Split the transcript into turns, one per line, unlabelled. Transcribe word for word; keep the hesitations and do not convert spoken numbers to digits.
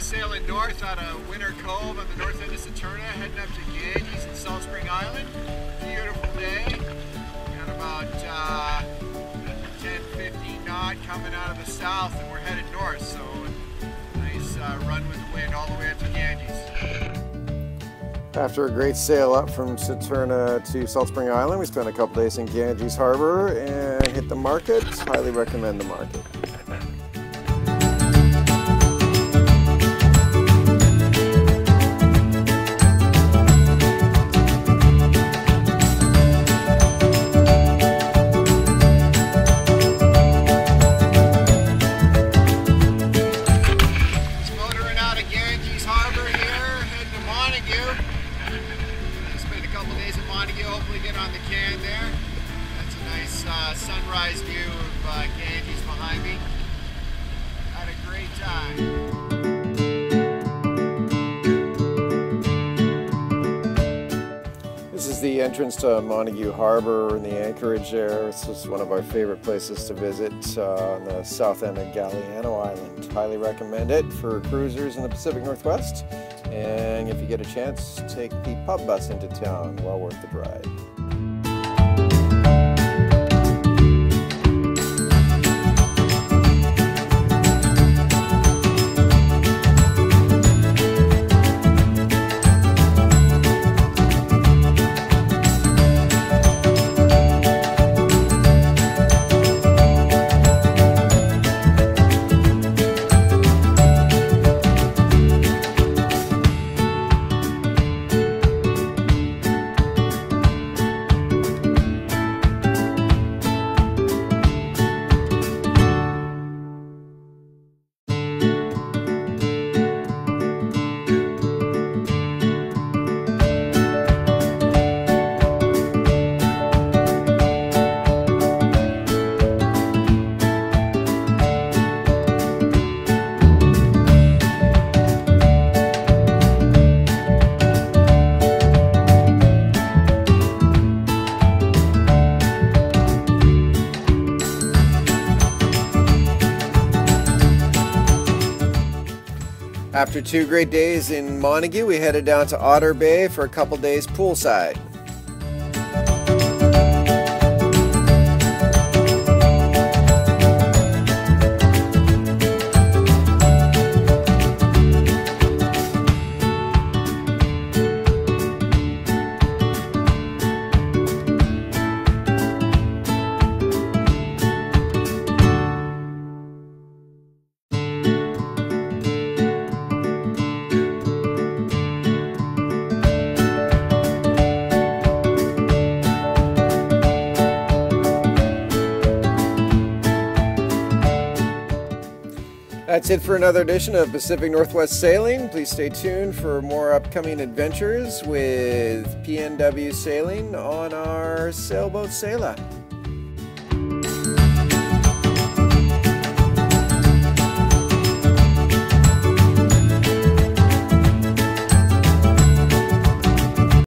sailing north out of Winter Cove on the north end of Saturna, heading up to Ganges in Salt Spring Island. Beautiful day. Got about uh, ten fifteen knot coming out of the south, and we're headed north, so nice uh, run with the wind all the way up to Ganges.
After a great sail up from Saturna to Salt Spring Island, we spent a couple days in Ganges Harbor and hit the market. Highly recommend the market.
Just motoring out of Ganges Harbor here, heading to Montague. Spend a couple days in Montague, hopefully get on the can there. That's a nice uh, sunrise view of uh, Ganges behind me. Had a great time.
This is the entrance to Montague Harbor and the anchorage there. This is one of our favorite places to visit uh, on the south end of Galliano Island. Highly recommend it for cruisers in the Pacific Northwest. And if you get a chance, take the pub bus into town. Well worth the ride. After two great days in Montague, we headed down to Otter Bay for a couple days poolside. That's it for another edition of Pacific Northwest Sailing. Please stay tuned for more upcoming adventures with P N W Sailing on our sailboat Saila.